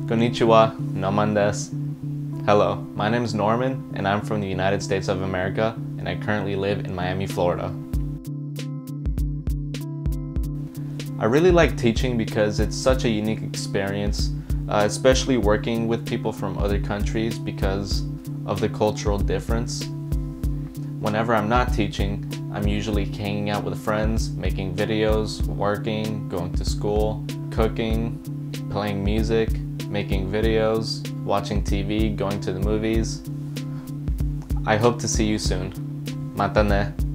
Konnichiwa, Noman desu. Hello, my name is Norman and I'm from the United States of America and I currently live in Miami, Florida. I really like teaching because it's such a unique experience, especially working with people from other countries because of the cultural difference. Whenever I'm not teaching, I'm usually hanging out with friends, making videos, working, going to school, cooking, playing music, making videos, watching TV, going to the movies. I hope to see you soon. Mata ne!